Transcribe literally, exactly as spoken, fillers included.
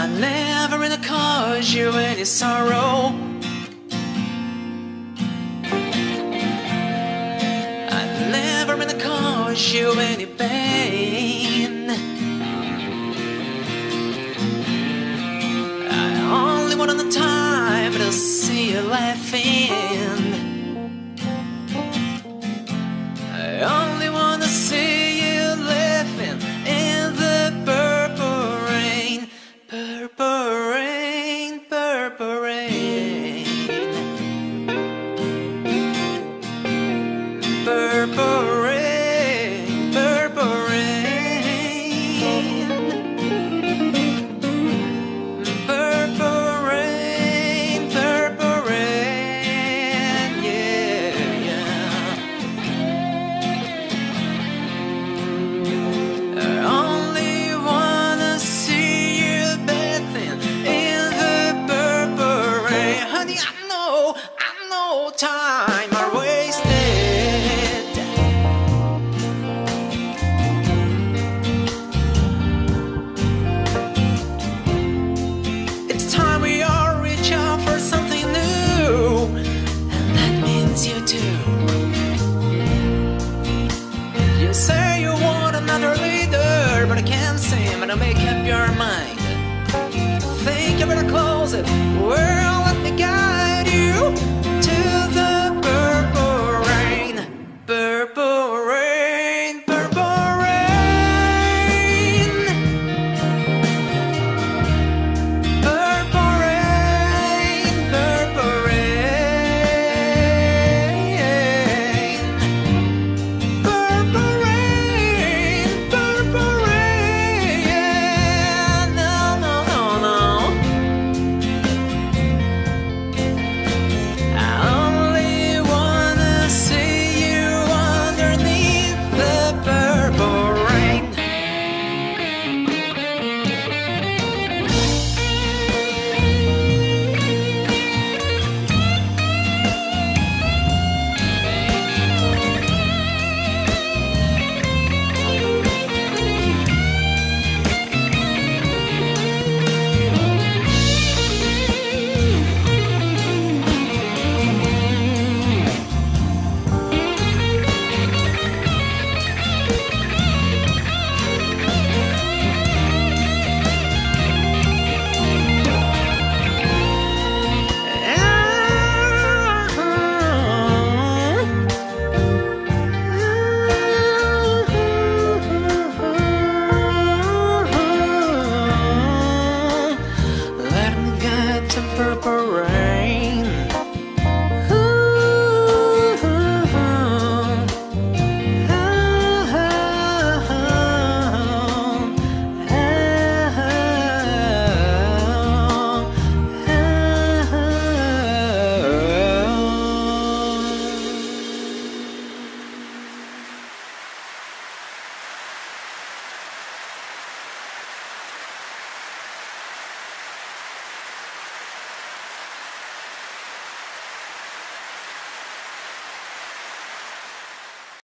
never meant to cause you any sorrow. I never meant to cause you any pain. I only wanted the time to see you laughing. I only want to see you laughing in the purple rain, purple rain, purple rain, purple rain, purple rain, purple rain, purple rain, yeah, yeah. I only wanna see you bathing in the purple rain. Honey, I know, I know time are wasted. It's time we all reach out for something new, and that means you too. You say you want another leader, but I can't seem to make up your mind. Think you better close it, well, let me guide you.